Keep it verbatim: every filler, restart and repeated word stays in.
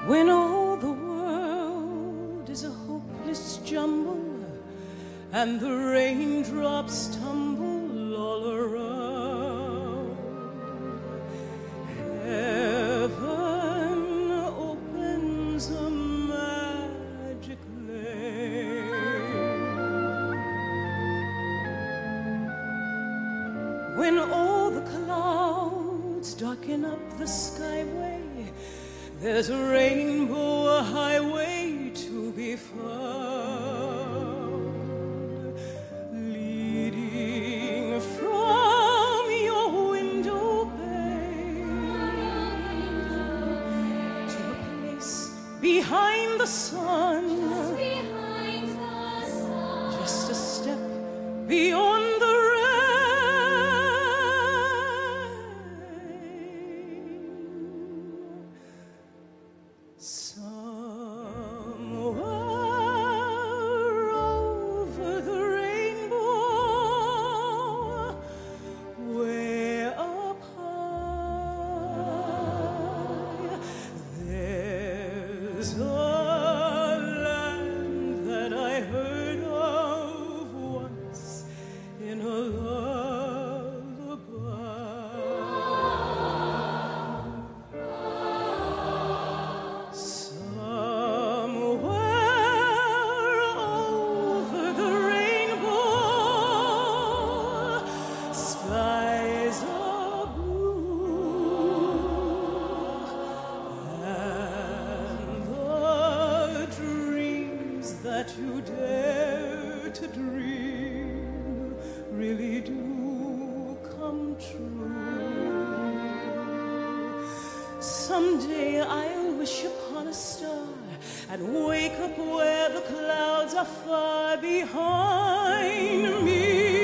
When all the world is a hopeless jumble and the raindrops tumble all around, heaven opens a magic lane. When all the clouds darken up the skyway, there's a rainbow, a highway to be found, leading from your window pane to a place behind the sun, just behind the sun, just a step beyond the rain. Somewhere over the rainbow, way up high, there's a land that I heard of once in a lullaby. Somewhere over the rainbow, skies are blue, and the dreams that you dare to dream really do come true. Someday I'll wish upon a star and wake up where the clouds are far behind me.